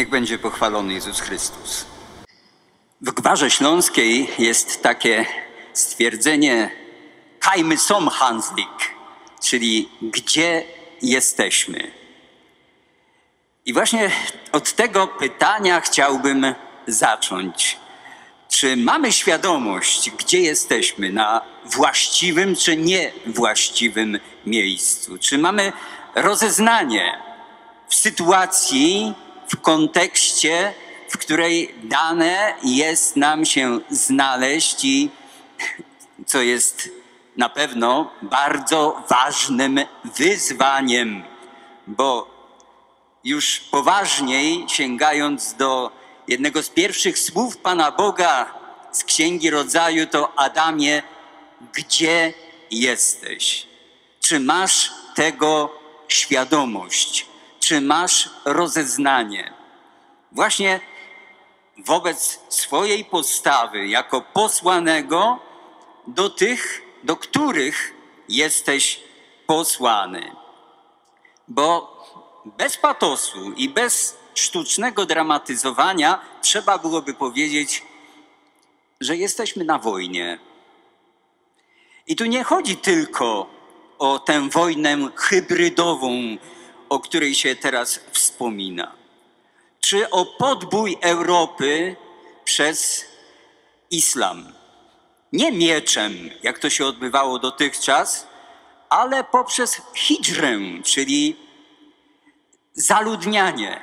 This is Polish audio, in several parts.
Niech będzie pochwalony Jezus Chrystus. W Gwarze Śląskiej jest takie stwierdzenie "Kajmy som Hanslik", czyli gdzie jesteśmy. I właśnie od tego pytania chciałbym zacząć. Czy mamy świadomość, gdzie jesteśmy, na właściwym czy niewłaściwym miejscu? Czy mamy rozeznanie w sytuacji, w kontekście, w której dane jest nam się znaleźć i co jest na pewno bardzo ważnym wyzwaniem, bo już poważniej sięgając do jednego z pierwszych słów Pana Boga z Księgi Rodzaju, to Adamie, gdzie jesteś? Czy masz tego świadomość? Czy masz rozeznanie? Właśnie wobec swojej postawy jako posłanego do tych, do których jesteś posłany. Bo bez patosu i bez sztucznego dramatyzowania trzeba byłoby powiedzieć, że jesteśmy na wojnie. I tu nie chodzi tylko o tę wojnę hybrydową, o której się teraz wspomina, czy o podbój Europy przez islam. Nie mieczem, jak to się odbywało dotychczas, ale poprzez hidżrę, czyli zaludnianie,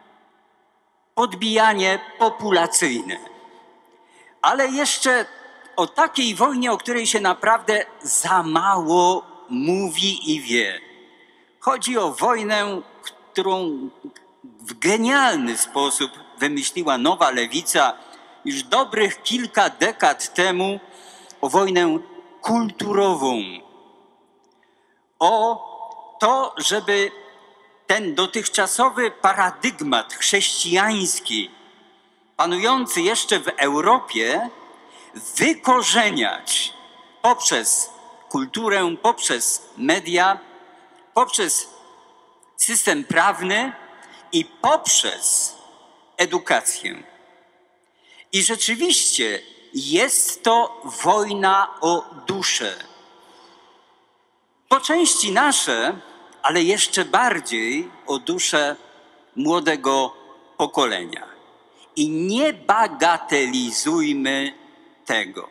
podbijanie populacyjne. Ale jeszcze o takiej wojnie, o której się naprawdę za mało mówi i wie. Chodzi o wojnę, którą w genialny sposób wymyśliła Nowa Lewica już dobrych kilka dekad temu, o wojnę kulturową. O to, żeby ten dotychczasowy paradygmat chrześcijański, panujący jeszcze w Europie, wykorzeniać poprzez kulturę, poprzez media, poprzez system prawny i poprzez edukację. I rzeczywiście jest to wojna o duszę. Po części nasze, ale jeszcze bardziej o duszę młodego pokolenia. I nie bagatelizujmy tego.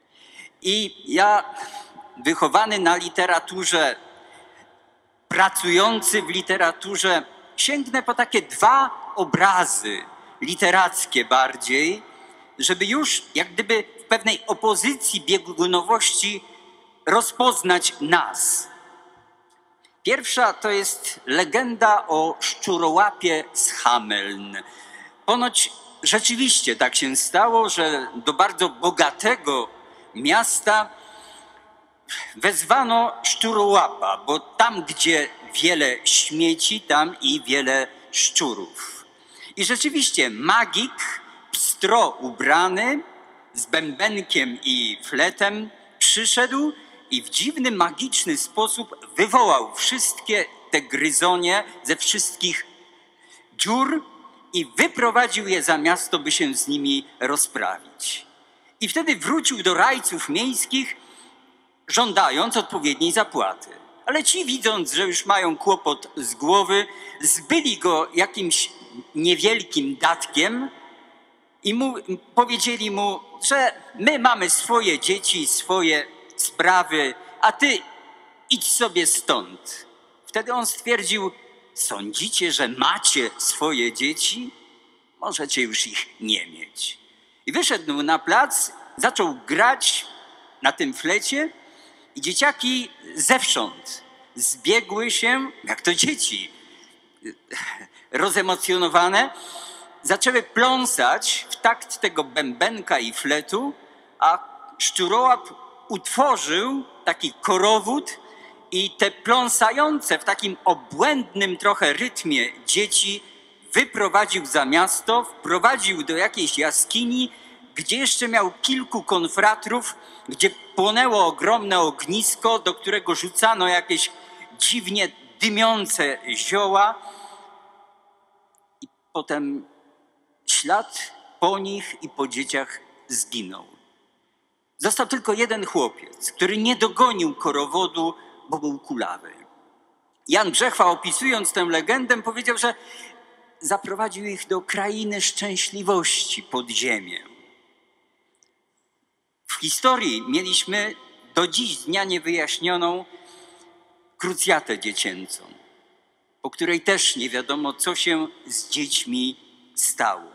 I ja, wychowany na literaturze, pracujący w literaturze, sięgnę po takie dwa obrazy literackie bardziej, żeby już jak gdyby w pewnej opozycji biegunowości rozpoznać nas. Pierwsza to jest legenda o szczurołapie z Hameln. Ponoć rzeczywiście tak się stało, że do bardzo bogatego miasta wezwano szczurołapa, bo tam, gdzie wiele śmieci, tam i wiele szczurów. I rzeczywiście magik, pstro ubrany, z bębenkiem i fletem, przyszedł i w dziwny, magiczny sposób wywołał wszystkie te gryzonie ze wszystkich dziur i wyprowadził je za miasto, by się z nimi rozprawić. I wtedy wrócił do rajców miejskich, żądając odpowiedniej zapłaty. Ale ci, widząc, że już mają kłopot z głowy, zbyli go jakimś niewielkim datkiem i powiedzieli mu, że my mamy swoje dzieci, swoje sprawy, a ty idź sobie stąd. Wtedy on stwierdził, sądzicie, że macie swoje dzieci? Możecie już ich nie mieć. I wyszedł na plac, zaczął grać na tym flecie i dzieciaki zewsząd zbiegły się, jak to dzieci, rozemocjonowane, zaczęły pląsać w takt tego bębenka i fletu, a szczurołap utworzył taki korowód i te pląsające w takim obłędnym trochę rytmie dzieci wyprowadził za miasto, wprowadził do jakiejś jaskini, gdzie jeszcze miał kilku konfratrów, gdzie płonęło ogromne ognisko, do którego rzucano jakieś dziwnie dymiące zioła. I potem ślad po nich i po dzieciach zginął. Został tylko jeden chłopiec, który nie dogonił korowodu, bo był kulawy. Jan Brzechwa, opisując tę legendę, powiedział, że zaprowadził ich do krainy szczęśliwości pod ziemię. W historii mieliśmy do dziś dnia niewyjaśnioną krucjatę dziecięcą, po której też nie wiadomo, co się z dziećmi stało.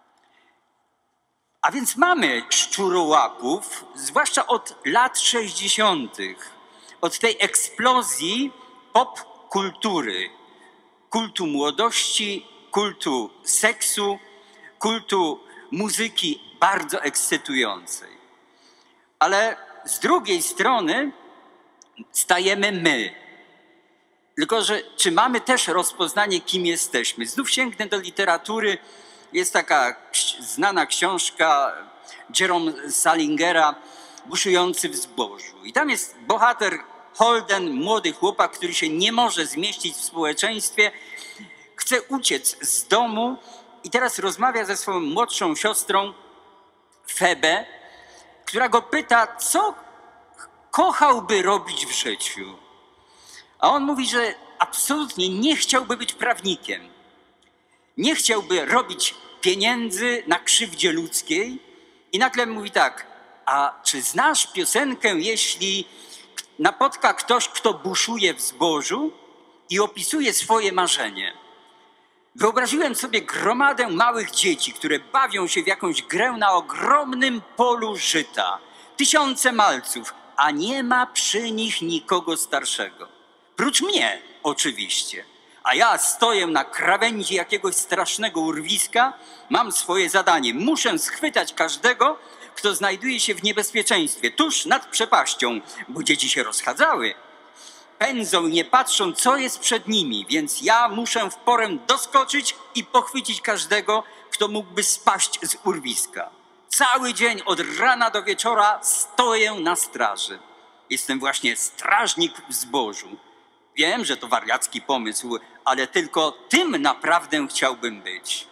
A więc mamy szczurołapów, zwłaszcza od lat 60., od tej eksplozji popkultury, kultu młodości, kultu seksu, kultu muzyki bardzo ekscytującej. Ale z drugiej strony stajemy my. Tylko że czy mamy też rozpoznanie, kim jesteśmy? Znów sięgnę do literatury. Jest taka znana książka Jerome Salingera, Buszujący w zbożu. I tam jest bohater Holden, młody chłopak, który się nie może zmieścić w społeczeństwie, chce uciec z domu i teraz rozmawia ze swoją młodszą siostrą Febę, która go pyta, co kochałby robić w życiu. A on mówi, że absolutnie nie chciałby być prawnikiem. Nie chciałby robić pieniędzy na krzywdzie ludzkiej. I nagle mówi tak, a czy znasz piosenkę, jeśli napotka ktoś, kto buszuje w zbożu i opisuje swoje marzenie? Wyobraziłem sobie gromadę małych dzieci, które bawią się w jakąś grę na ogromnym polu żyta. Tysiące malców, a nie ma przy nich nikogo starszego. Prócz mnie, oczywiście. A ja stoję na krawędzi jakiegoś strasznego urwiska, mam swoje zadanie. Muszę schwytać każdego, kto znajduje się w niebezpieczeństwie, tuż nad przepaścią, bo dzieci się rozchadzały. Pędzą i nie patrzą, co jest przed nimi, więc ja muszę w porę doskoczyć i pochwycić każdego, kto mógłby spaść z urwiska. Cały dzień od rana do wieczora stoję na straży. Jestem właśnie strażnik w zbożu. Wiem, że to wariacki pomysł, ale tylko tym naprawdę chciałbym być.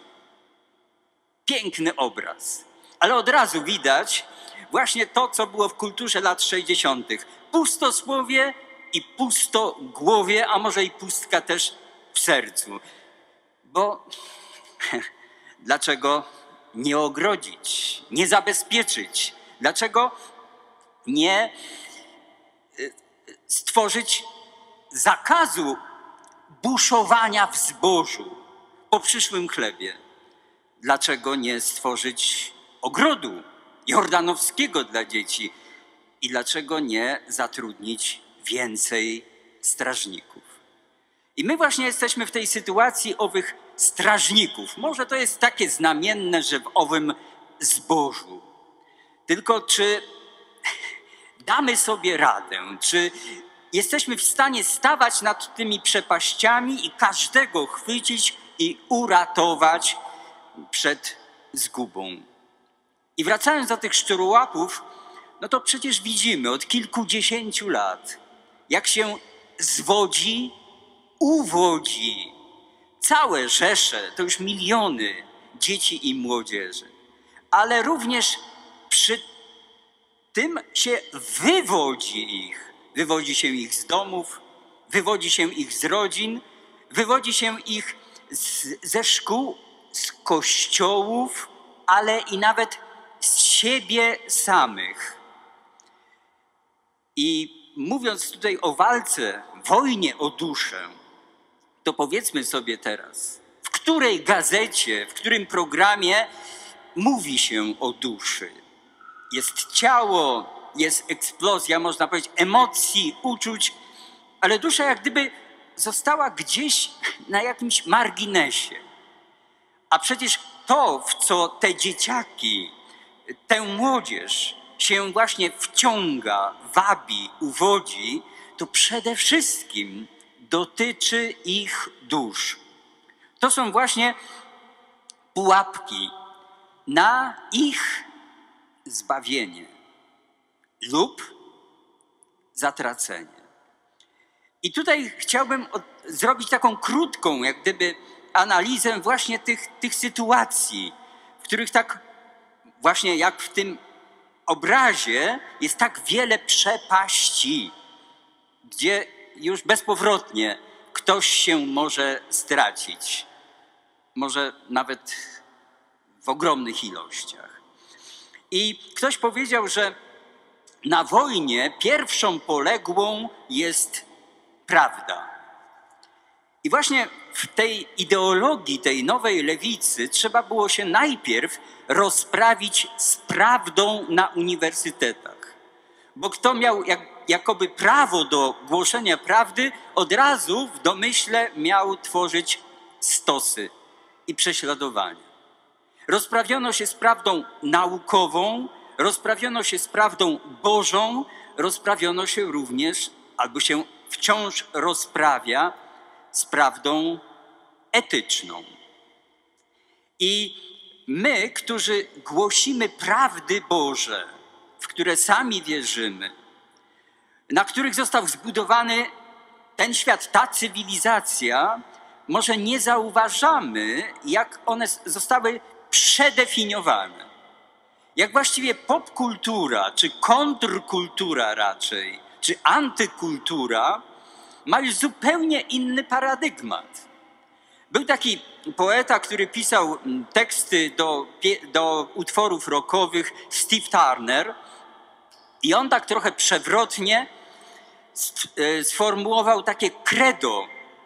Piękny obraz. Ale od razu widać właśnie to, co było w kulturze lat 60. Pustosłowie i pustogłowie, a może i pustka też w sercu. Bo dlaczego nie ogrodzić, nie zabezpieczyć? Dlaczego nie stworzyć zakazu buszowania w zbożu po przyszłym chlebie? Dlaczego nie stworzyć ogrodu jordanowskiego dla dzieci? I dlaczego nie zatrudnić więcej strażników? I my właśnie jesteśmy w tej sytuacji owych strażników. Może to jest takie znamienne, że w owym zbożu. Tylko czy damy sobie radę? Czy jesteśmy w stanie stawać nad tymi przepaściami i każdego chwycić i uratować przed zgubą? I wracając do tych szczurołapów, no to przecież widzimy od kilkudziesięciu lat, jak się zwodzi, uwodzi całe rzesze, to już miliony dzieci i młodzieży. Ale również przy tym się wywodzi ich. Wywodzi się ich z domów, wywodzi się ich z rodzin, wywodzi się ich ze szkół, z kościołów, ale i nawet z siebie samych. I mówiąc tutaj o walce, wojnie o duszę, to powiedzmy sobie teraz, w której gazecie, w którym programie mówi się o duszy? Jest ciało, jest eksplozja, można powiedzieć, emocji, uczuć, ale dusza jak gdyby została gdzieś na jakimś marginesie. A przecież to, w co te dzieciaki, tę młodzież się właśnie wciąga, wabi, uwodzi, to przede wszystkim dotyczy ich dusz. To są właśnie pułapki na ich zbawienie lub zatracenie. I tutaj chciałbym zrobić taką krótką, jak gdyby analizę właśnie tych sytuacji, w których tak właśnie jak w tym obrazie jest tak wiele przepaści, gdzie już bezpowrotnie ktoś się może stracić, może nawet w ogromnych ilościach. I ktoś powiedział, że na wojnie pierwszą poległą jest prawda. I właśnie w tej ideologii, tej nowej lewicy trzeba było się najpierw rozprawić z prawdą na uniwersytetach. Bo kto miał jakoby prawo do głoszenia prawdy, od razu w domyśle miał tworzyć stosy i prześladowania. Rozprawiono się z prawdą naukową, rozprawiono się z prawdą Bożą, rozprawiono się również, albo się wciąż rozprawia, z prawdą etyczną. I my, którzy głosimy prawdy Boże, w które sami wierzymy, na których został zbudowany ten świat, ta cywilizacja, może nie zauważamy, jak one zostały przedefiniowane. Jak właściwie popkultura, czy kontrkultura raczej, czy antykultura ma już zupełnie inny paradygmat. Był taki poeta, który pisał teksty do utworów rockowych, Steve Turner, i on tak trochę przewrotnie sformułował takie credo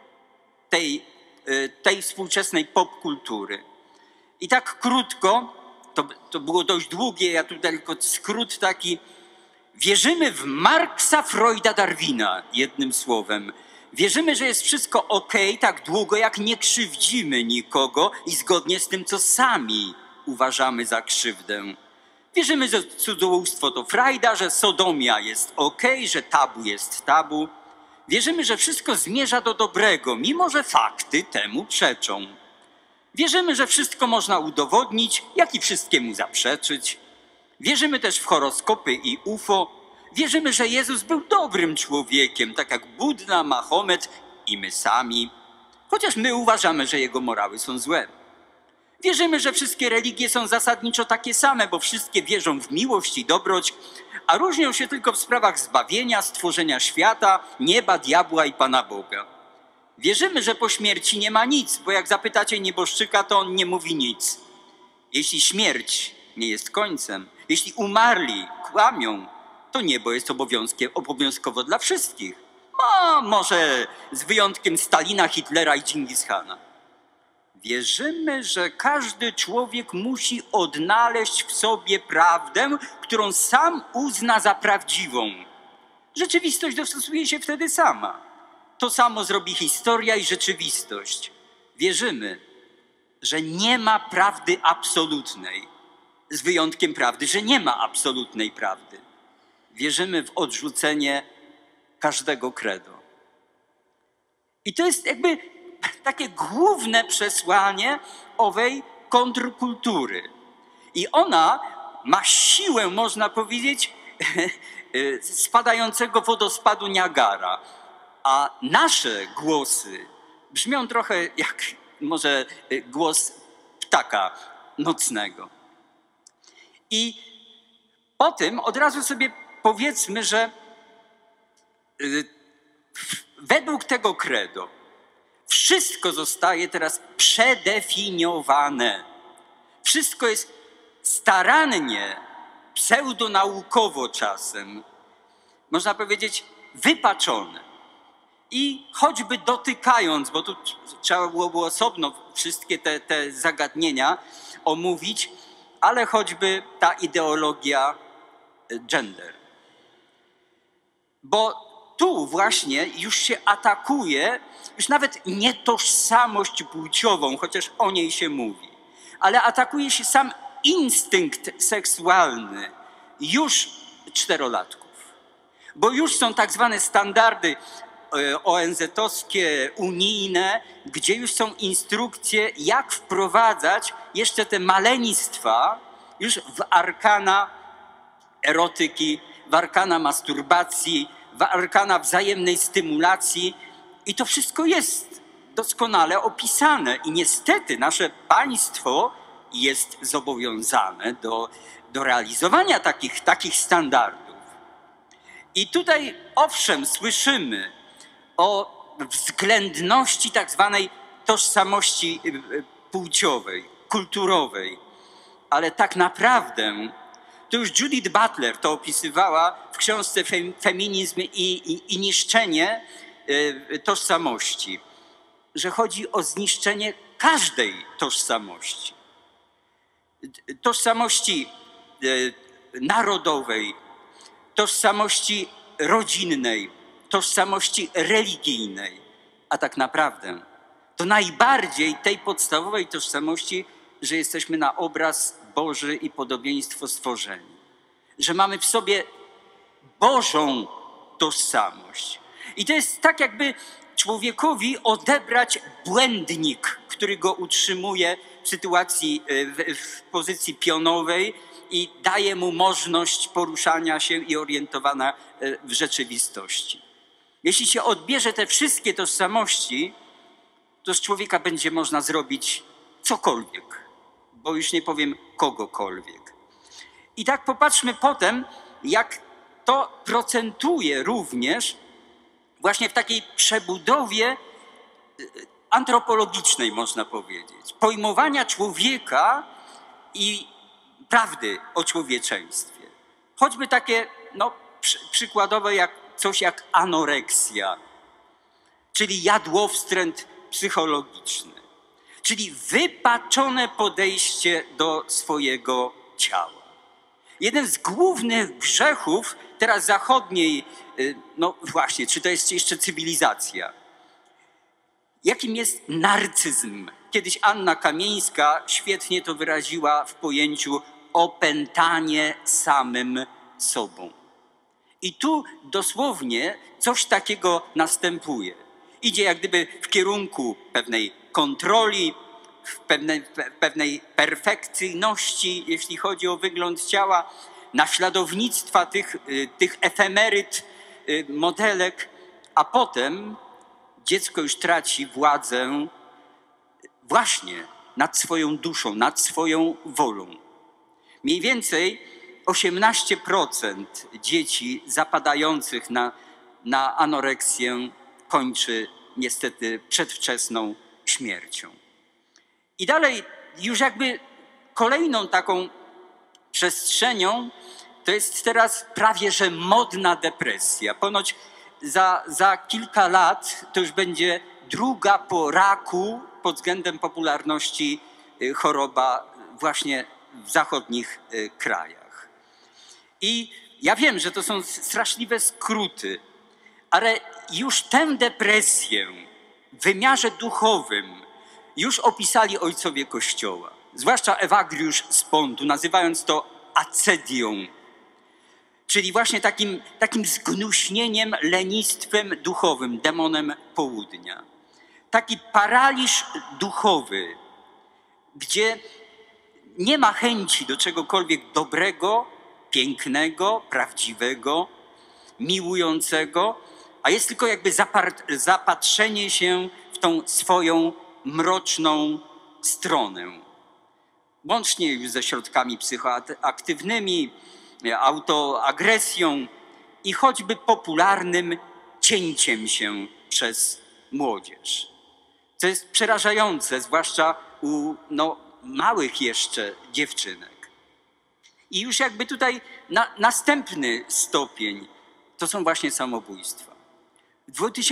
tej współczesnej popkultury. I tak krótko, to było dość długie, ja tutaj tylko skrót taki. Wierzymy w Marksa, Freuda, Darwina, jednym słowem. Wierzymy, że jest wszystko okej, tak długo, jak nie krzywdzimy nikogo i zgodnie z tym, co sami uważamy za krzywdę. Wierzymy, że cudzołóstwo to frajda, że sodomia jest okej, że tabu jest tabu. Wierzymy, że wszystko zmierza do dobrego, mimo że fakty temu przeczą. Wierzymy, że wszystko można udowodnić, jak i wszystkiemu zaprzeczyć. Wierzymy też w horoskopy i UFO. Wierzymy, że Jezus był dobrym człowiekiem, tak jak Budda, Mahomet i my sami. Chociaż my uważamy, że jego morały są złe. Wierzymy, że wszystkie religie są zasadniczo takie same, bo wszystkie wierzą w miłość i dobroć, a różnią się tylko w sprawach zbawienia, stworzenia świata, nieba, diabła i Pana Boga. Wierzymy, że po śmierci nie ma nic, bo jak zapytacie nieboszczyka, to on nie mówi nic. Jeśli śmierć nie jest końcem, jeśli umarli kłamią, to niebo jest obowiązkowo dla wszystkich. Może z wyjątkiem Stalina, Hitlera i Dżingis-Hana. Wierzymy, że każdy człowiek musi odnaleźć w sobie prawdę, którą sam uzna za prawdziwą. Rzeczywistość dostosuje się wtedy sama. To samo zrobi historia i rzeczywistość. Wierzymy, że nie ma prawdy absolutnej, z wyjątkiem prawdy, że nie ma absolutnej prawdy. Wierzymy w odrzucenie każdego credo. I to jest jakby takie główne przesłanie owej kontrkultury. I ona ma siłę, można powiedzieć, spadającego wodospadu Niagara. A nasze głosy brzmią trochę jak może głos ptaka nocnego. I po tym od razu sobie powiedzmy, że według tego credo wszystko zostaje teraz przedefiniowane. Wszystko jest starannie, pseudonaukowo czasem, można powiedzieć, wypaczone. I choćby dotykając, bo tu trzeba było osobno wszystkie te zagadnienia omówić, ale choćby ta ideologia gender. Bo tu właśnie już się atakuje, już nawet nie tożsamość płciową, chociaż o niej się mówi, ale atakuje się sam instynkt seksualny już czterolatków. Bo już są tak zwane standardy ONZ-owskie, unijne, gdzie już są instrukcje, jak wprowadzać jeszcze te malenistwa już w arkana erotyki, w arkana masturbacji, w arkana wzajemnej stymulacji. I to wszystko jest doskonale opisane i niestety nasze państwo jest zobowiązane do realizowania takich standardów. I tutaj owszem słyszymy o względności tak zwanej tożsamości płciowej, kulturowej, ale tak naprawdę to już Judith Butler to opisywała w książce Feminizm i niszczenie tożsamości, że chodzi o zniszczenie każdej tożsamości. Tożsamości narodowej, tożsamości rodzinnej, tożsamości religijnej, a tak naprawdę to najbardziej tej podstawowej tożsamości, że jesteśmy na obraz Boży i podobieństwo stworzeni, że mamy w sobie Bożą tożsamość. I to jest tak, jakby człowiekowi odebrać błędnik, który go utrzymuje w sytuacji, w pozycji pionowej i daje mu możliwość poruszania się i orientowania w rzeczywistości. Jeśli się odbierze te wszystkie tożsamości, to z człowieka będzie można zrobić cokolwiek, bo już nie powiem kogokolwiek. I tak popatrzmy potem, jak to procentuje również właśnie w takiej przebudowie antropologicznej, można powiedzieć, pojmowania człowieka i prawdy o człowieczeństwie. Choćby takie przykładowe coś jak anoreksja, czyli jadłowstręt psychologiczny, czyli wypaczone podejście do swojego ciała. Jeden z głównych grzechów teraz zachodniej, no właśnie, czy to jest jeszcze cywilizacja? Jakim jest narcyzm? Kiedyś Anna Kamieńska świetnie to wyraziła w pojęciu opętanie samym sobą. I tu dosłownie coś takiego następuje. Idzie jak gdyby w kierunku pewnej kontroli, pewnej perfekcyjności, jeśli chodzi o wygląd ciała, naśladownictwa tych efemeryt, modelek, a potem dziecko już traci władzę właśnie nad swoją duszą, nad swoją wolą. Mniej więcej 18% dzieci zapadających na anoreksję kończy niestety przedwczesną śmiercią. I dalej już jakby kolejną taką przestrzenią to jest teraz prawie że modna depresja. Ponoć za kilka lat to już będzie druga po raku pod względem popularności choroba właśnie w zachodnich krajach. I ja wiem, że to są straszliwe skróty, ale już tę depresję w wymiarze duchowym już opisali ojcowie Kościoła, zwłaszcza Ewagriusz z Pontu, nazywając to acedią, czyli właśnie takim zgnuśnieniem, lenistwem duchowym, demonem południa. Taki paraliż duchowy, gdzie nie ma chęci do czegokolwiek dobrego, pięknego, prawdziwego, miłującego, a jest tylko jakby zapatrzenie się w tą swoją mroczną stronę. Łącznie już ze środkami psychoaktywnymi, autoagresją i choćby popularnym cięciem się przez młodzież. Co jest przerażające, zwłaszcza u małych jeszcze dziewczynek. I już jakby tutaj następny stopień to są właśnie samobójstwa. W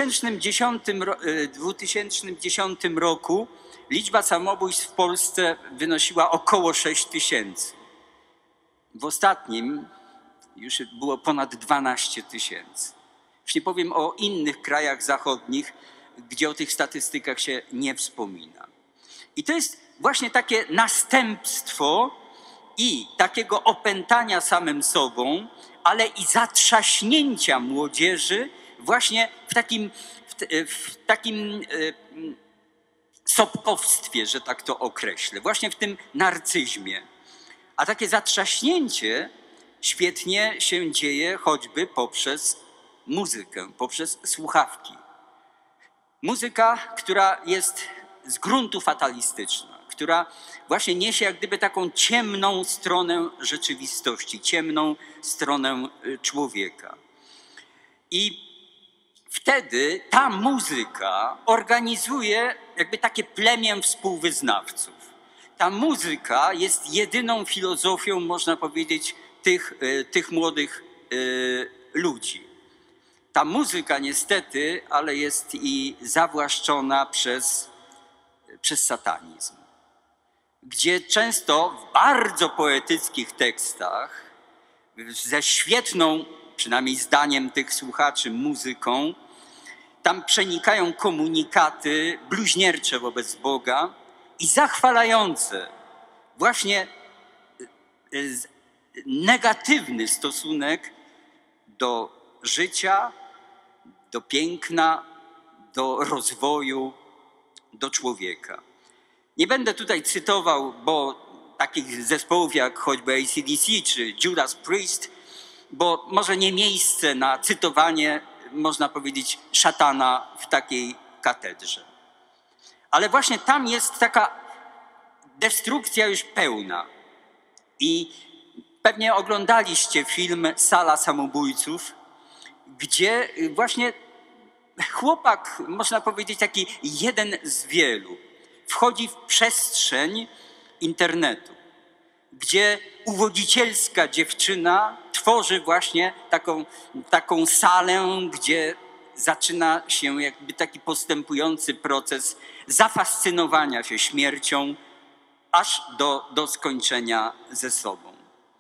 2010 roku liczba samobójstw w Polsce wynosiła około 6 000. W ostatnim już było ponad 12 000. Już nie powiem o innych krajach zachodnich, gdzie o tych statystykach się nie wspomina. I to jest właśnie takie następstwo i takiego opętania samym sobą, ale i zatrzaśnięcia młodzieży właśnie w takim sopkowstwie, że tak to określę, właśnie w tym narcyzmie. A takie zatrzaśnięcie świetnie się dzieje choćby poprzez muzykę, poprzez słuchawki. Muzyka, która jest z gruntu fatalistyczna, która właśnie niesie jak gdyby taką ciemną stronę rzeczywistości, ciemną stronę człowieka. I wtedy ta muzyka organizuje jakby takie plemię współwyznawców. Ta muzyka jest jedyną filozofią, można powiedzieć, tych młodych ludzi. Ta muzyka niestety, ale jest i zawłaszczona przez satanizm, gdzie często w bardzo poetyckich tekstach, ze świetną, przynajmniej zdaniem tych słuchaczy, muzyką, tam przenikają komunikaty bluźniercze wobec Boga i zachwalające właśnie negatywny stosunek do życia, do piękna, do rozwoju, do człowieka. Nie będę tutaj cytował, bo takich zespołów jak choćby AC/DC czy Judas Priest, bo może nie miejsce na cytowanie, można powiedzieć, szatana w takiej katedrze. Ale właśnie tam jest taka destrukcja już pełna. I pewnie oglądaliście film Sala Samobójców, gdzie właśnie chłopak, można powiedzieć, taki jeden z wielu, wchodzi w przestrzeń internetu, gdzie uwodzicielska dziewczyna tworzy właśnie taką salę, gdzie zaczyna się jakby taki postępujący proces zafascynowania się śmiercią, aż do skończenia ze sobą.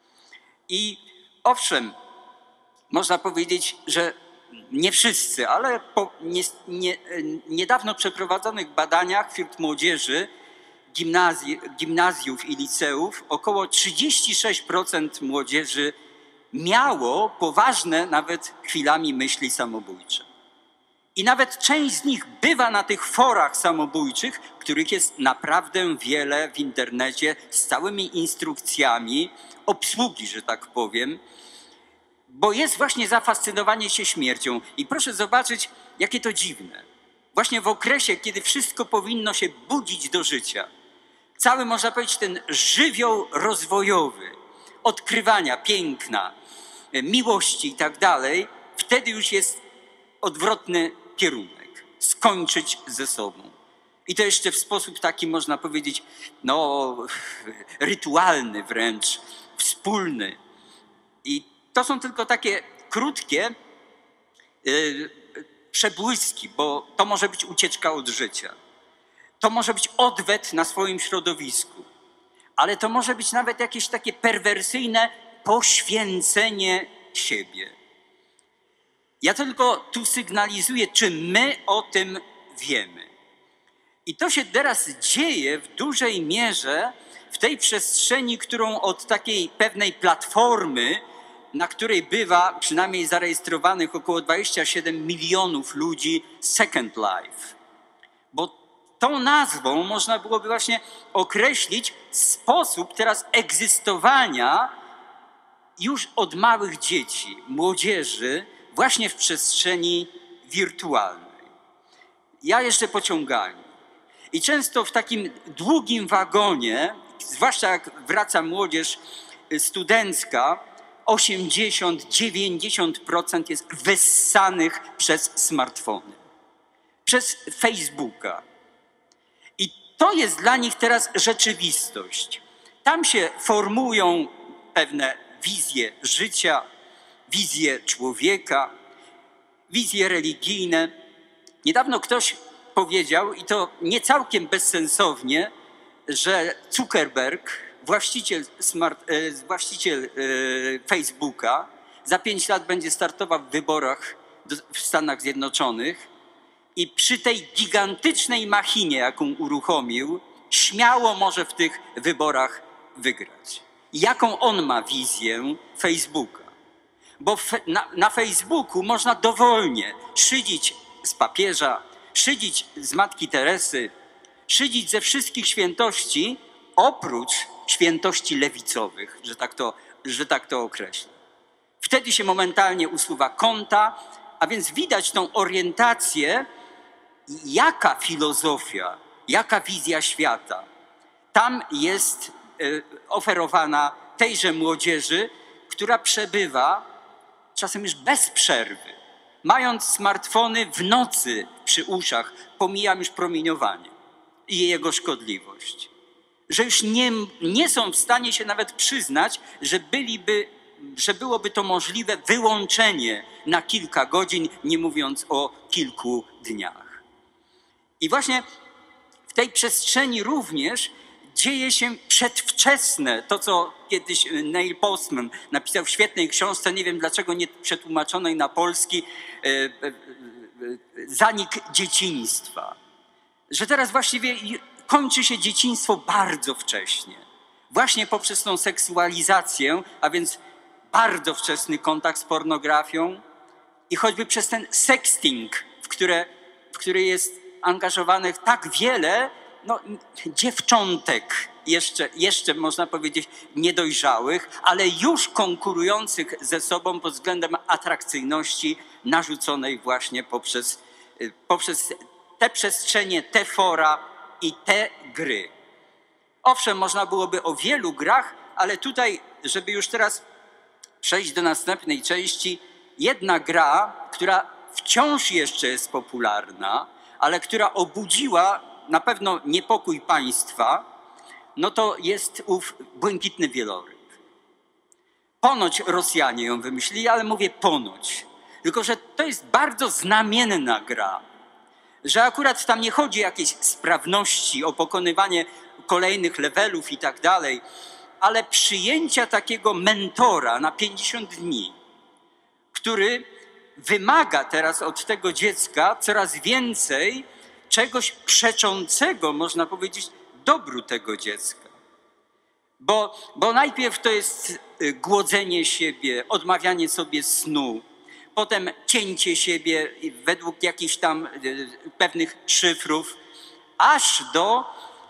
I owszem, można powiedzieć, że nie wszyscy, ale po niedawno przeprowadzonych badaniach wśród młodzieży gimnazjów i liceów około 36% młodzieży miało poważne nawet chwilami myśli samobójcze. I nawet część z nich bywa na tych forach samobójczych, których jest naprawdę wiele w internecie, z całymi instrukcjami obsługi, że tak powiem, bo jest właśnie zafascynowanie się śmiercią. I proszę zobaczyć, jakie to dziwne. Właśnie w okresie, kiedy wszystko powinno się budzić do życia, cały, można powiedzieć, ten żywioł rozwojowy, odkrywania piękna, miłości i tak dalej, wtedy już jest odwrotny kierunek. Skończyć ze sobą. I to jeszcze w sposób taki, można powiedzieć, no, rytualny wręcz, wspólny. I to są tylko takie krótkie przebłyski, bo to może być ucieczka od życia. To może być odwet na swoim środowisku. Ale to może być nawet jakieś takie perwersyjne poświęcenie siebie. Ja tylko tu sygnalizuję, czy my o tym wiemy. I to się teraz dzieje w dużej mierze w tej przestrzeni, którą od takiej pewnej platformy, na której bywa przynajmniej zarejestrowanych około 27 milionów ludzi, Second Life. Bo tą nazwą można byłoby właśnie określić sposób teraz egzystowania już od małych dzieci, młodzieży, właśnie w przestrzeni wirtualnej. Ja jeżdżę pociągami i często w takim długim wagonie, zwłaszcza jak wraca młodzież studencka, 80–90% jest wyssanych przez smartfony, przez Facebooka. I to jest dla nich teraz rzeczywistość. Tam się formują pewne wizje życia, wizje człowieka, wizje religijne. Niedawno ktoś powiedział, i to nie całkiem bezsensownie, że Zuckerberg, właściciel Facebooka, za 5 lat będzie startował w wyborach w Stanach Zjednoczonych i przy tej gigantycznej machinie, jaką uruchomił, śmiało może w tych wyborach wygrać. Jaką on ma wizję Facebooka? Bo na Facebooku można dowolnie szydzić z papieża, szydzić z Matki Teresy, szydzić ze wszystkich świętości, oprócz świętości lewicowych, że tak to określę. Wtedy się momentalnie usuwa konta, a więc widać tą orientację jaka filozofia, jaka wizja świata tam jest oferowana tejże młodzieży, która przebywa czasem już bez przerwy. Mając smartfony w nocy przy uszach, pomijam już promieniowanie i jego szkodliwość. Że już nie są w stanie się nawet przyznać, że byłoby to możliwe wyłączenie na kilka godzin, nie mówiąc o kilku dniach. I właśnie w tej przestrzeni również dzieje się przedwczesne, to co kiedyś Neil Postman napisał w świetnej książce, nie wiem dlaczego nie przetłumaczonej na polski, Zanik dzieciństwa. Że teraz właściwie kończy się dzieciństwo bardzo wcześnie. Właśnie poprzez tą seksualizację, a więc bardzo wczesny kontakt z pornografią i choćby przez ten sexting, w który jest angażowanych tak wiele dziewczątek, jeszcze można powiedzieć niedojrzałych, ale już konkurujących ze sobą pod względem atrakcyjności narzuconej właśnie poprzez te przestrzenie, te fora i te gry. Owszem, można byłoby o wielu grach, ale tutaj, żeby już teraz przejść do następnej części, jedna gra, która wciąż jeszcze jest popularna, ale która obudziła na pewno niepokój państwa, no to jest ów błękitny wieloryb. Ponoć Rosjanie ją wymyślili, ale mówię ponoć. Tylko że to jest bardzo znamienna gra, że akurat tam nie chodzi o jakieś sprawności, o pokonywanie kolejnych levelów i tak dalej, ale przyjęcia takiego mentora na 50 dni, który wymaga teraz od tego dziecka coraz więcej czegoś przeczącego, można powiedzieć, dobru tego dziecka. Bo najpierw to jest głodzenie siebie, odmawianie sobie snu, potem cięcie siebie według jakichś tam pewnych szyfrów, aż do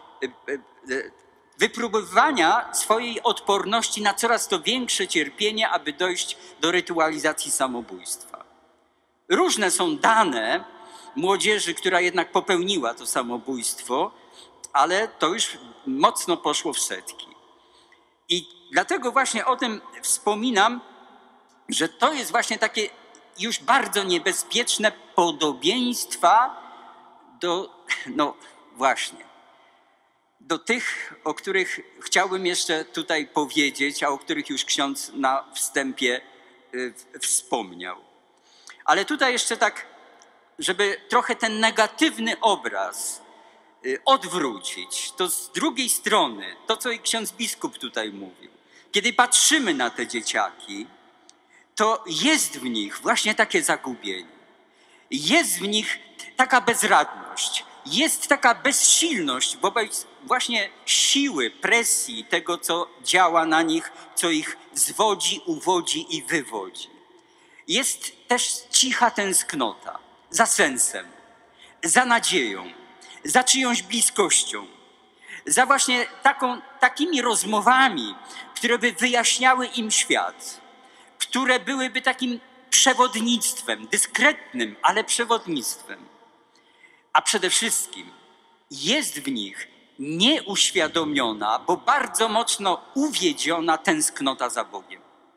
wypróbowania swojej odporności na coraz to większe cierpienie, aby dojść do rytualizacji samobójstwa. Różne są dane młodzieży, która jednak popełniła to samobójstwo, ale to już mocno poszło w setki. I dlatego właśnie o tym wspominam, że to jest właśnie takie już bardzo niebezpieczne podobieństwa do tych, o których chciałbym jeszcze tutaj powiedzieć, a o których już ksiądz na wstępie wspomniał. Ale tutaj jeszcze tak, żeby trochę ten negatywny obraz odwrócić, to z drugiej strony, to co i ksiądz biskup tutaj mówił, kiedy patrzymy na te dzieciaki, to jest w nich właśnie takie zagubienie. Jest w nich taka bezradność, jest taka bezsilność wobec właśnie siły, presji tego, co działa na nich, co ich zwodzi, uwodzi i wywodzi. Jest też cicha tęsknota za sensem, za nadzieją, za czyjąś bliskością, za właśnie takimi rozmowami, które by wyjaśniały im świat, które byłyby takim przewodnictwem, dyskretnym, ale przewodnictwem. A przede wszystkim jest w nich nieuświadomiona, bo bardzo mocno uwiedziona tęsknota za Bogiem.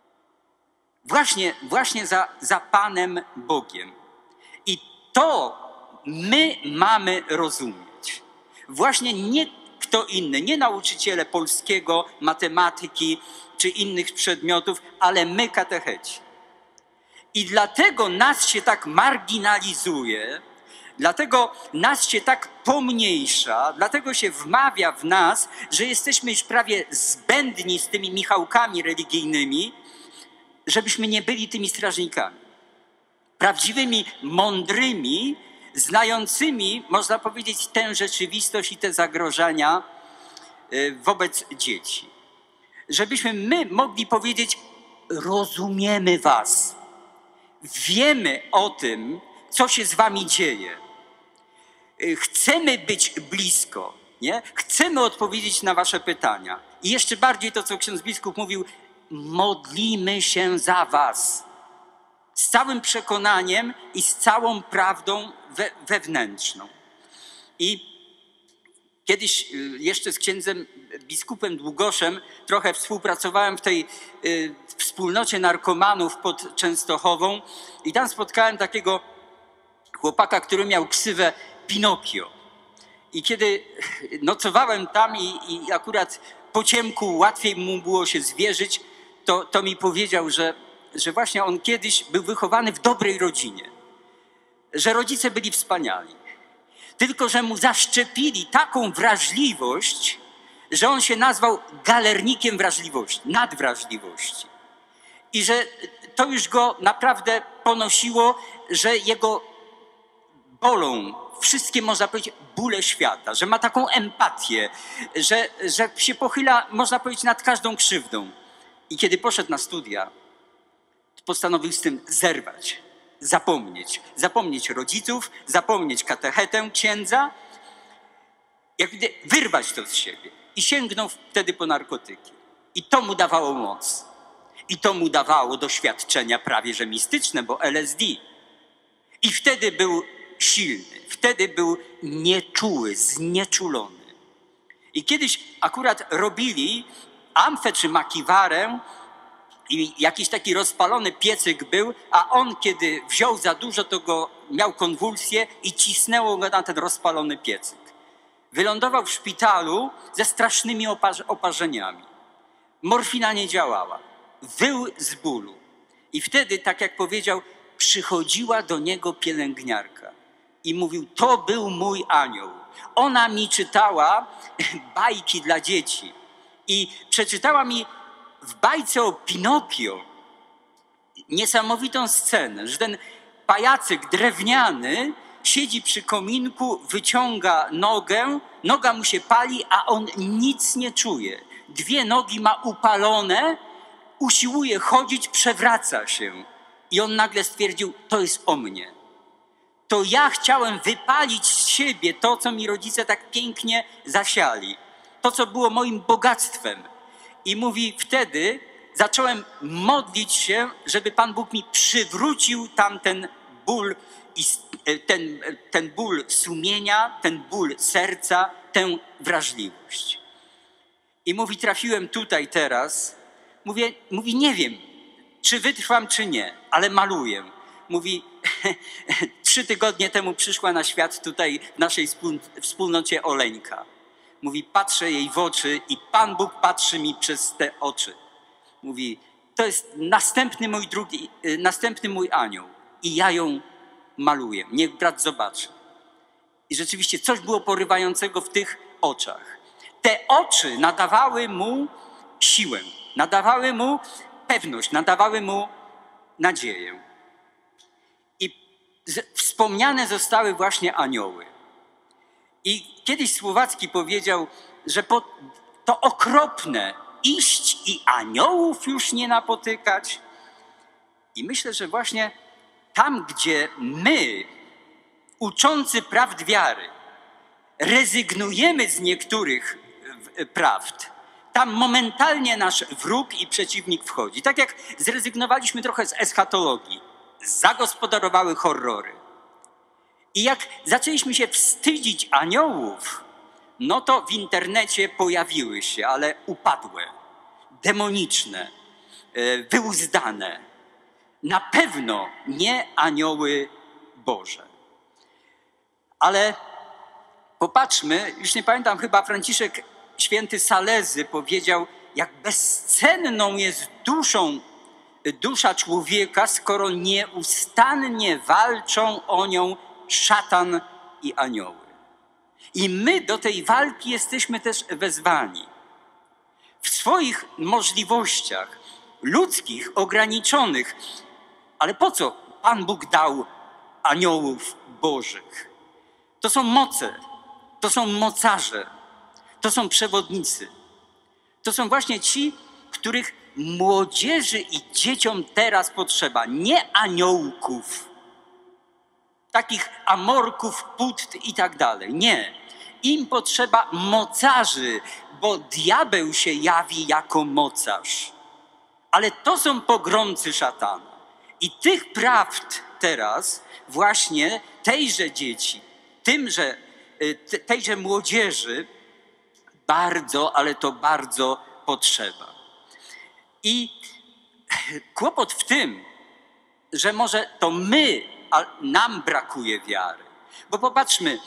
Właśnie za Panem Bogiem. I to my mamy rozumieć. Właśnie nie kto inny, nie nauczyciele polskiego, matematyki czy innych przedmiotów, ale my katecheci. I dlatego nas się tak marginalizuje, dlatego nas się tak pomniejsza, dlatego się wmawia w nas, że jesteśmy już prawie zbędni z tymi Michałkami religijnymi, żebyśmy nie byli tymi strażnikami. Prawdziwymi, mądrymi, znającymi, można powiedzieć, tę rzeczywistość i te zagrożenia wobec dzieci. Żebyśmy my mogli powiedzieć, rozumiemy was, wiemy o tym, co się z wami dzieje. Chcemy być blisko, nie? Chcemy odpowiedzieć na wasze pytania. I jeszcze bardziej to, co ksiądz biskup mówił, modlimy się za was. z całym przekonaniem i z całą prawdą wewnętrzną. I kiedyś jeszcze z księdzem biskupem Długoszem trochę współpracowałem w tej wspólnocie narkomanów pod Częstochową i tam spotkałem takiego chłopaka, który miał ksywę Pinokio. I kiedy nocowałem tam i akurat po ciemku łatwiej mu było się zwierzyć, to mi powiedział, że właśnie on kiedyś był wychowany w dobrej rodzinie, że rodzice byli wspaniali. Tylko że mu zaszczepili taką wrażliwość, że on się nazwał galernikiem wrażliwości, nadwrażliwości. I że to już go naprawdę ponosiło, że jego bolą wszystkie, można powiedzieć, bóle świata, że ma taką empatię, że się pochyla, można powiedzieć, nad każdą krzywdą. I kiedy poszedł na studia, to postanowił z tym zerwać, zapomnieć rodziców, zapomnieć katechetę księdza, jak wyrwać to z siebie. I sięgnął wtedy po narkotyki. I to mu dawało moc. I to mu dawało doświadczenia prawie że mistyczne, bo LSD. I wtedy był silny, wtedy był nieczuły, znieczulony. I kiedyś akurat robili amfę czy makiwarę i jakiś taki rozpalony piecyk był, a on kiedy wziął za dużo, to miał konwulsję i cisnęło go na ten rozpalony piecyk. Wylądował w szpitalu ze strasznymi oparzeniami. Morfina nie działała. Wył z bólu. I wtedy, tak jak powiedział, przychodziła do niego pielęgniarka i mówił, to był mój anioł. Ona mi czytała bajki dla dzieci i przeczytała mi w bajce o Pinokio niesamowitą scenę, że ten pajacyk drewniany siedzi przy kominku, wyciąga nogę, noga mu się pali, a on nic nie czuje. 2 nogi ma upalone, usiłuje chodzić, przewraca się. I on nagle stwierdził, to jest o mnie. To ja chciałem wypalić z siebie to, co mi rodzice tak pięknie zasiali. To, co było moim bogactwem. I mówi, wtedy zacząłem modlić się, żeby Pan Bóg mi przywrócił tamten ból, ten ból sumienia, ten ból serca, tę wrażliwość. I mówi, trafiłem tutaj teraz. Mówi, nie wiem, czy wytrwam, czy nie, ale maluję. Mówi, 3 tygodnie temu przyszła na świat tutaj w naszej wspólnocie Oleńka. Mówi, patrzę jej w oczy i Pan Bóg patrzy mi przez te oczy. Mówi, to jest następny mój anioł i ja ją maluję. Niech brat zobaczy. I rzeczywiście coś było porywającego w tych oczach. Te oczy nadawały mu siłę, nadawały mu pewność, nadawały mu nadzieję. I wspomniane zostały właśnie anioły. I kiedyś Słowacki powiedział, że to okropne iść i aniołów już nie napotykać. I myślę, że właśnie tam, gdzie my, uczący prawd wiary, rezygnujemy z niektórych prawd, tam momentalnie nasz wróg i przeciwnik wchodzi. Tak jak zrezygnowaliśmy trochę z eschatologii, zagospodarowały horrory. I jak zaczęliśmy się wstydzić aniołów, no to w internecie pojawiły się, ale upadłe, demoniczne, wyuzdane. Na pewno nie anioły Boże. Ale popatrzmy, już nie pamiętam, chyba Franciszek Święty Salezy powiedział, jak bezcenną jest dusza człowieka, skoro nieustannie walczą o nią szatan i anioły. I my do tej walki jesteśmy też wezwani. W swoich możliwościach ludzkich, ograniczonych, ale po co Pan Bóg dał aniołów Bożych? To są moce, to są mocarze, to są przewodnicy. To są właśnie ci, których młodzieży i dzieciom teraz potrzeba. Nie aniołków, takich amorków, put i tak dalej. Nie. Im potrzeba mocarzy, bo diabeł się jawi jako mocarz. Ale to są pogromcy szatana. I tych prawd teraz właśnie tejże dzieci, tejże młodzieży bardzo, ale to bardzo potrzeba. I kłopot w tym, że może to nam brakuje wiary. Bo popatrzmy,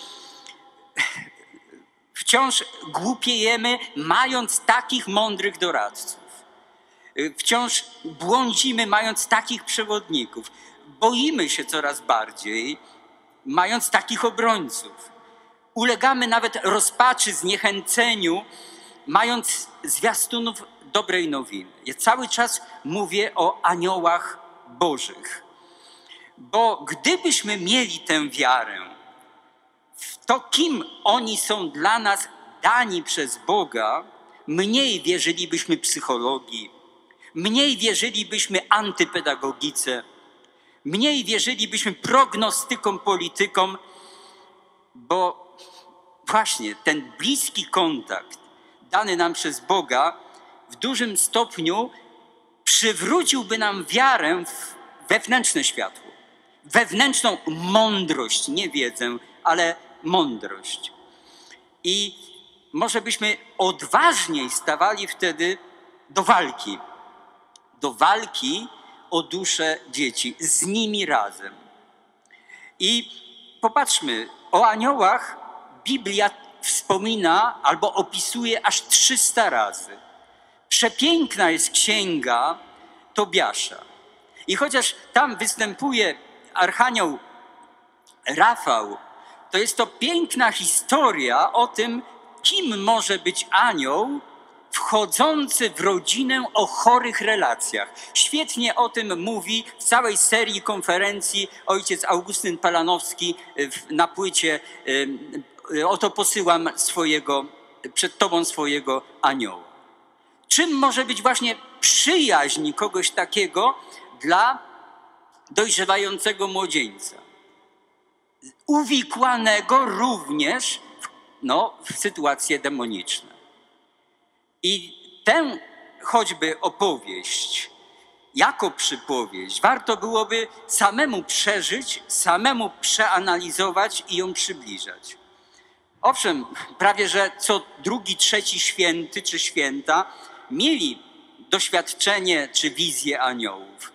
wciąż głupiejemy, mając takich mądrych doradców. Wciąż błądzimy, mając takich przewodników. Boimy się coraz bardziej, mając takich obrońców. Ulegamy nawet rozpaczy, zniechęceniu, mając zwiastunów dobrej nowiny. Ja cały czas mówię o aniołach bożych. Bo gdybyśmy mieli tę wiarę w to, kim oni są dla nas dani przez Boga, mniej wierzylibyśmy psychologii, mniej wierzylibyśmy antypedagogice, mniej wierzylibyśmy prognostykom, politykom, bo właśnie ten bliski kontakt dany nam przez Boga w dużym stopniu przywróciłby nam wiarę w wewnętrzne światło, wewnętrzną mądrość, nie wiedzę, ale mądrość. I może byśmy odważniej stawali wtedy do walki o duszę dzieci, z nimi razem. I popatrzmy, o aniołach Biblia wspomina albo opisuje aż 300 razy. Przepiękna jest księga Tobiasza. I chociaż tam występuje archanioł Rafał, to jest to piękna historia o tym, kim może być anioł wchodzący w rodzinę o chorych relacjach. Świetnie o tym mówi w całej serii konferencji ojciec Augustyn Palanowski na płycie Oto posyłam przed tobą swojego anioła. Czym może być właśnie przyjaźń kogoś takiego dla dojrzewającego młodzieńca? Uwikłanego również w sytuacje demoniczne. I tę choćby opowieść, jako przypowieść, warto byłoby samemu przeżyć, samemu przeanalizować i ją przybliżać. Owszem, prawie że co drugi, trzeci święty czy święta mieli doświadczenie czy wizję aniołów.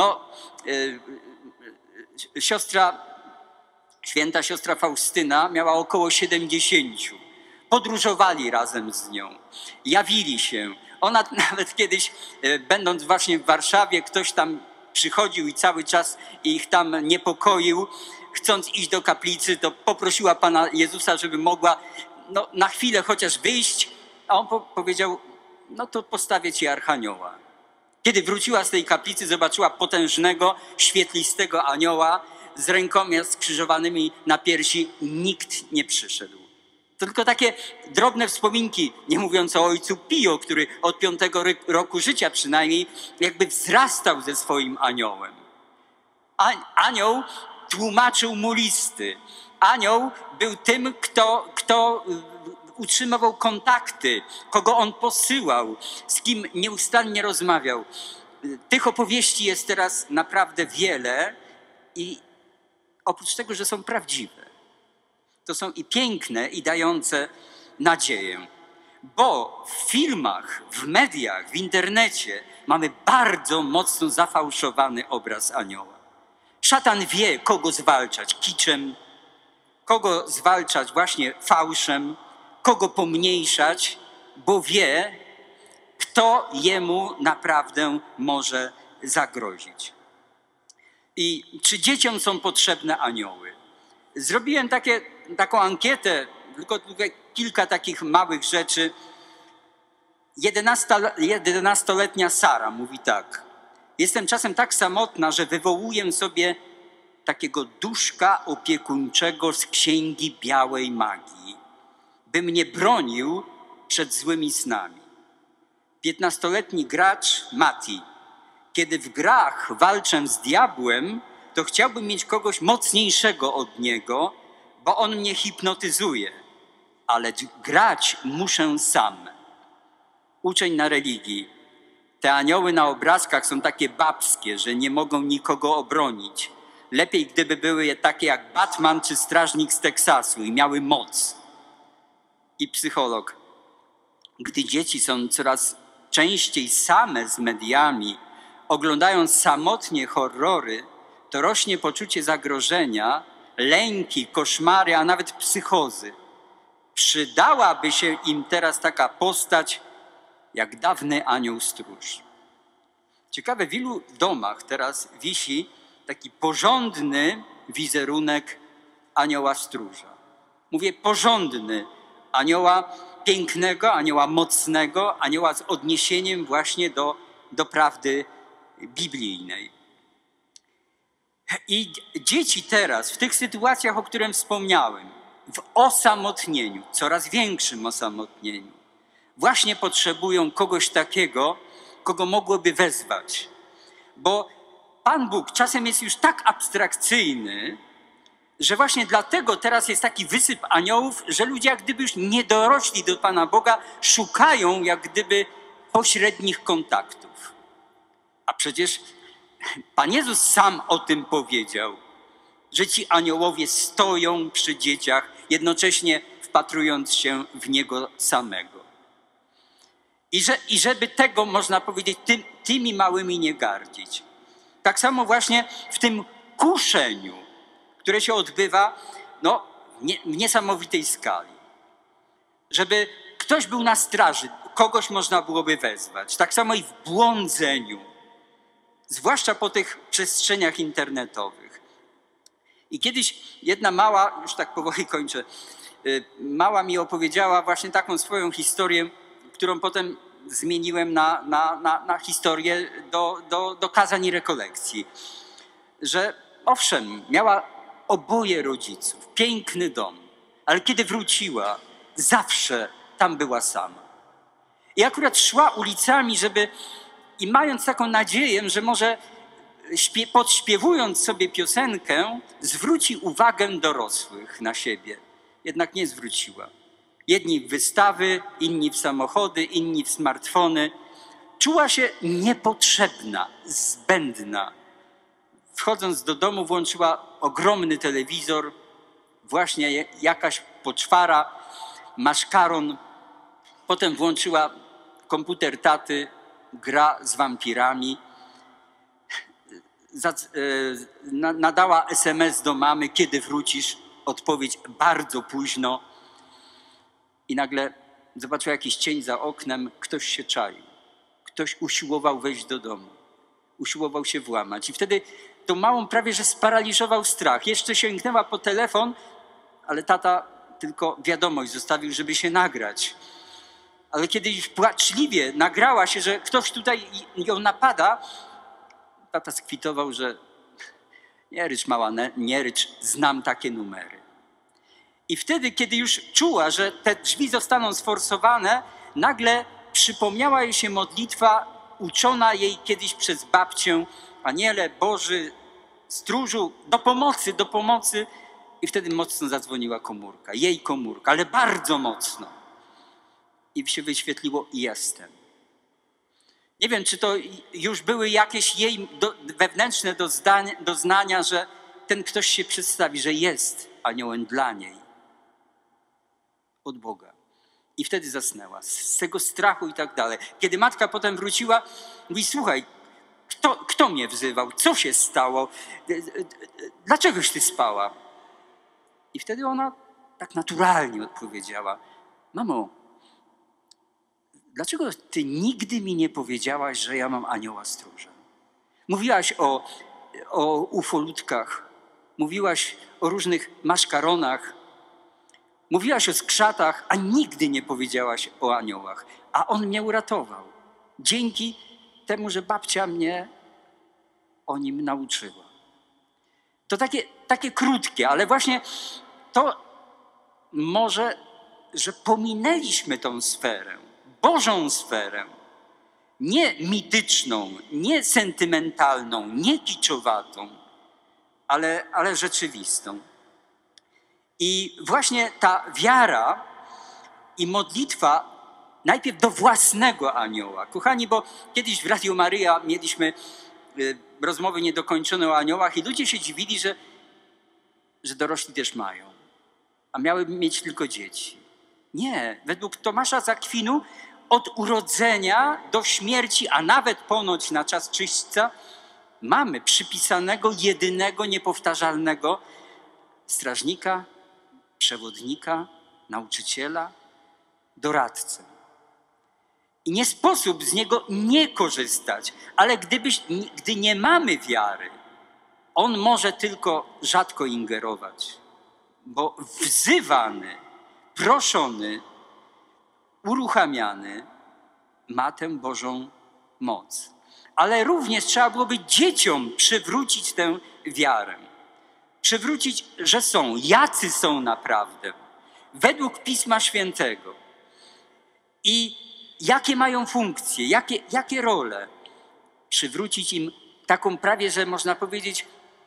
Święta siostra Faustyna miała około 70. Podróżowali razem z nią, jawili się. Ona nawet kiedyś, będąc właśnie w Warszawie, ktoś tam przychodził i cały czas ich tam niepokoił. Chcąc iść do kaplicy, to poprosiła Pana Jezusa, żeby mogła na chwilę chociaż wyjść, a on powiedział, to postawię ci archanioła. Kiedy wróciła z tej kaplicy, zobaczyła potężnego, świetlistego anioła z rękoma skrzyżowanymi na piersi. Nikt nie przyszedł. To tylko takie drobne wspominki, nie mówiąc o ojcu Pio, który od 5. roku życia przynajmniej jakby wzrastał ze swoim aniołem. Anioł tłumaczył mu listy. Anioł był tym, kto utrzymywał kontakty, kogo on posyłał, z kim nieustannie rozmawiał. Tych opowieści jest teraz naprawdę wiele i oprócz tego, że są prawdziwe, to są i piękne, i dające nadzieję. Bo w filmach, w mediach, w internecie mamy bardzo mocno zafałszowany obraz anioła. Szatan wie, kogo zwalczać kiczem, kogo zwalczać właśnie fałszem, kogo pomniejszać, bo wie, kto jemu naprawdę może zagrozić. I czy dzieciom są potrzebne anioły? Zrobiłem taką ankietę, tylko kilka takich małych rzeczy. 11-letnia Sara mówi tak. Jestem czasem tak samotna, że wywołuję sobie takiego duszka opiekuńczego z księgi białej magii, by mnie bronił przed złymi snami. 15-letni gracz Mati. Kiedy w grach walczę z diabłem, to chciałbym mieć kogoś mocniejszego od niego, bo on mnie hipnotyzuje, ale grać muszę sam. Uczeń na religii. Te anioły na obrazkach są takie babskie, że nie mogą nikogo obronić. Lepiej, gdyby były takie jak Batman czy Strażnik z Teksasu i miały moc. I psycholog. Gdy dzieci są coraz częściej same z mediami, oglądają samotnie horrory, to rośnie poczucie zagrożenia, lęki, koszmary, a nawet psychozy. Przydałaby się im teraz taka postać jak dawny anioł stróż. Ciekawe, w ilu domach teraz wisi taki porządny wizerunek anioła stróża. Mówię porządny, anioła pięknego, anioła mocnego, anioła z odniesieniem właśnie do prawdy biblijnej. I dzieci teraz w tych sytuacjach, o którym wspomniałem, w osamotnieniu, coraz większym osamotnieniu, właśnie potrzebują kogoś takiego, kogo mogłoby wezwać. Bo Pan Bóg czasem jest już tak abstrakcyjny, że właśnie dlatego teraz jest taki wysyp aniołów, że ludzie jak gdyby już nie dorośli do Pana Boga, szukają jak gdyby pośrednich kontaktów. A przecież Pan Jezus sam o tym powiedział, że ci aniołowie stoją przy dzieciach, jednocześnie wpatrując się w Niego samego. I żeby tego, można powiedzieć, tymi małymi nie gardzić. Tak samo właśnie w tym kuszeniu, które się odbywa w niesamowitej skali. Żeby ktoś był na straży, kogoś można byłoby wezwać. Tak samo i w błądzeniu, zwłaszcza po tych przestrzeniach internetowych. I kiedyś jedna mała, już tak powoli kończę, mała mi opowiedziała właśnie taką swoją historię, którą potem zmieniłem na historię do kazań i rekolekcji. Że owszem, miała oboje rodziców, piękny dom, ale kiedy wróciła, zawsze tam była sama. I akurat szła ulicami, i mając taką nadzieję, że może podśpiewując sobie piosenkę, zwróci uwagę dorosłych na siebie. Jednak nie zwróciła. Jedni w wystawy, inni w samochody, inni w smartfony. Czuła się niepotrzebna, zbędna. Wchodząc do domu, włączyła ogromny telewizor, właśnie jakaś poczwara, maszkaron. Potem włączyła komputer taty, gra z wampirami. Nadała SMS do mamy, kiedy wrócisz, odpowiedź bardzo późno. I nagle zobaczyła jakiś cień za oknem, ktoś się czaił. Ktoś usiłował wejść do domu. Usiłował się włamać. I wtedy tą małą prawie że sparaliżował strach. Jeszcze sięgnęła po telefon, ale tata tylko wiadomość zostawił, żeby się nagrać. Ale kiedy już płaczliwie nagrała się, że ktoś tutaj ją napada, tata skwitował, że nie rycz mała, nie rycz, znam takie numery. I wtedy, kiedy już czuła, że te drzwi zostaną sforsowane, nagle przypomniała jej się modlitwa uczona jej kiedyś przez babcię: Aniele Boży, stróżu, do pomocy. I wtedy mocno zadzwoniła komórka, jej komórka, ale bardzo mocno. I się wyświetliło: jestem. Nie wiem, czy to już były jakieś jej wewnętrzne doznania, że ten ktoś się przedstawi, że jest aniołem dla niej. Od Boga. I wtedy zasnęła, z tego strachu i tak dalej. Kiedy matka potem wróciła, mówi: słuchaj, kto mnie wzywał? Co się stało? Dlaczegoś ty spała? I wtedy ona tak naturalnie odpowiedziała: mamo, dlaczego ty nigdy mi nie powiedziałaś, że ja mam anioła stróża? Mówiłaś o ufolutkach, mówiłaś o różnych maszkaronach, mówiłaś o skrzatach, a nigdy nie powiedziałaś o aniołach. A on mnie uratował. Dzięki temu, że babcia mnie o nim nauczyła. To takie krótkie, ale właśnie to może, że pominęliśmy tą sferę, Bożą sferę, nie mityczną, nie sentymentalną, nie kiczowatą, ale rzeczywistą. I właśnie ta wiara i modlitwa najpierw do własnego anioła. Kochani, bo kiedyś w Radiu Maryja mieliśmy rozmowy niedokończone o aniołach i ludzie się dziwili, że dorośli też mają, a miały mieć tylko dzieci. Nie, według Tomasza z Akwinu od urodzenia do śmierci, a nawet ponoć na czas czyśćca, mamy przypisanego, jedynego, niepowtarzalnego strażnika, przewodnika, nauczyciela, doradcę. I nie sposób z niego nie korzystać, ale gdy nie mamy wiary, on może tylko rzadko ingerować, bo wzywany, proszony, uruchamiany ma tę Bożą moc. Ale również trzeba byłoby dzieciom przywrócić tę wiarę. Przywrócić, że są, jacy są naprawdę, według Pisma Świętego. I jakie mają funkcje, jakie role. Przywrócić im taką prawie, że można powiedzieć,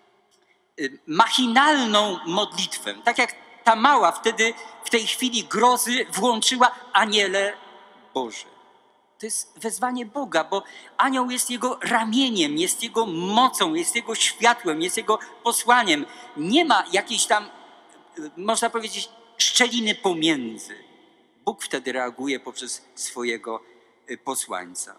machinalną modlitwę. Tak jak ta mała wtedy w tej chwili grozy włączyła Aniele Boże. To jest wezwanie Boga, bo anioł jest jego ramieniem, jest jego mocą, jest jego światłem, jest jego posłaniem. Nie ma jakiejś tam, można powiedzieć, szczeliny pomiędzy. Bóg wtedy reaguje poprzez swojego posłańca.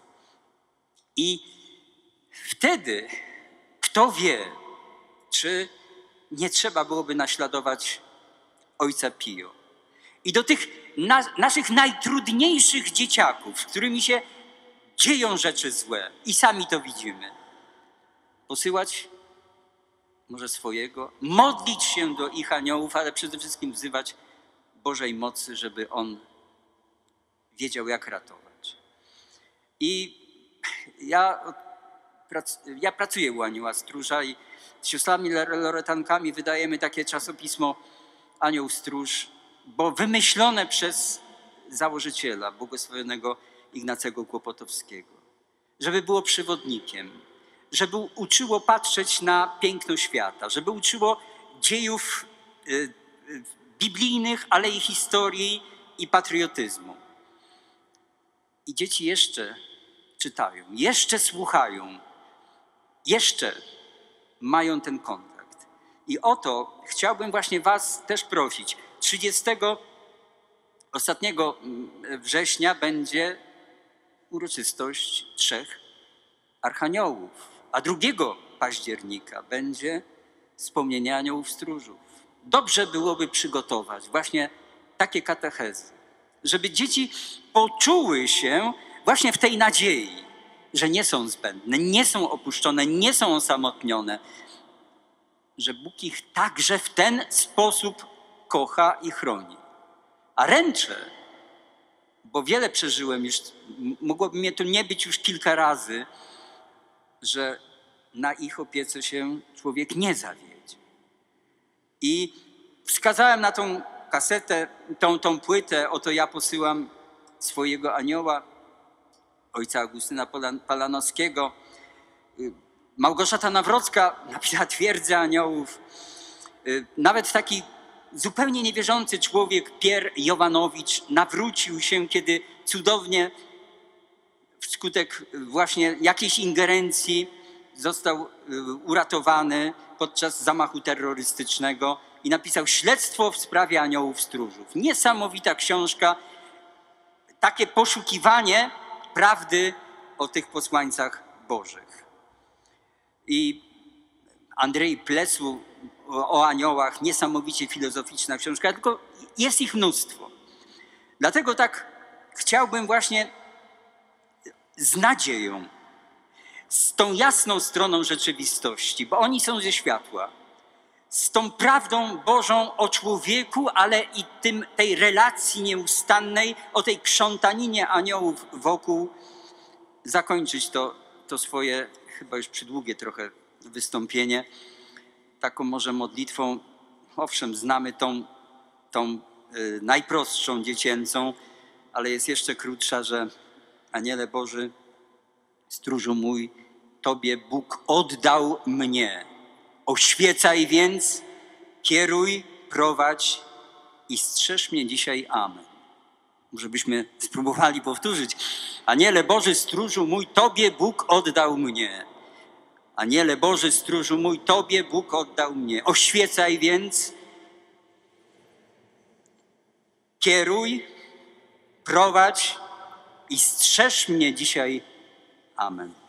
I wtedy, kto wie, czy nie trzeba byłoby naśladować ojca Pio. I do tych naszych najtrudniejszych dzieciaków, z którymi się dzieją rzeczy złe i sami to widzimy, posyłać może swojego, modlić się do ich aniołów, ale przede wszystkim wzywać Bożej mocy, żeby on wiedział, jak ratować. I ja pracuję u Anioła Stróża i z siostrami Loretankami wydajemy takie czasopismo Anioł Stróż, bo wymyślone przez założyciela, błogosławionego Ignacego Kłopotowskiego, żeby było przewodnikiem, żeby uczyło patrzeć na piękno świata, żeby uczyło dziejów biblijnych, ale i historii i patriotyzmu. I dzieci jeszcze czytają, jeszcze słuchają, jeszcze mają ten kontakt. I o to chciałbym właśnie was też prosić. 30 ostatniego września będzie uroczystość 3 archaniołów, a 2 października będzie wspomnienie aniołów stróżów. Dobrze byłoby przygotować właśnie takie katechezy, żeby dzieci poczuły się właśnie w tej nadziei, że nie są zbędne, nie są opuszczone, nie są osamotnione, że Bóg ich także w ten sposób kocha i chroni. A ręczę, bo wiele przeżyłem już, mogłoby mnie tu nie być już kilka razy, że na ich opiece się człowiek nie zawiedzie. I wskazałem na tą kasetę, tą płytę, oto ja posyłam swojego anioła, ojca Augustyna Palanowskiego. Małgorzata Nawrocka napisała Twierdzę aniołów. Nawet taki zupełnie niewierzący człowiek, Pier Jowanowicz, nawrócił się, kiedy cudownie wskutek właśnie jakiejś ingerencji został uratowany podczas zamachu terrorystycznego i napisał Śledztwo w sprawie aniołów stróżów. Niesamowita książka, takie poszukiwanie prawdy o tych posłańcach bożych. I Andrzej Plesu o aniołach, niesamowicie filozoficzna książka, tylko jest ich mnóstwo. Dlatego tak chciałbym właśnie z nadzieją, z tą jasną stroną rzeczywistości, bo oni są ze światła, z tą prawdą Bożą o człowieku, ale i tej relacji nieustannej, o tej krzątaninie aniołów wokół, zakończyć to swoje, chyba już przydługie trochę wystąpienie, taką może modlitwą. Owszem, znamy tą najprostszą, dziecięcą, ale jest jeszcze krótsza, że Aniele Boży, stróżu mój, Tobie Bóg oddał mnie. Oświecaj więc, kieruj, prowadź i strzeż mnie dzisiaj. Amen. Może byśmy spróbowali powtórzyć. Aniele Boży, stróżu mój, Tobie Bóg oddał mnie. Aniele Boży, stróżu mój, Tobie Bóg oddał mnie. Oświecaj więc, kieruj, prowadź i strzeż mnie dzisiaj. Amen.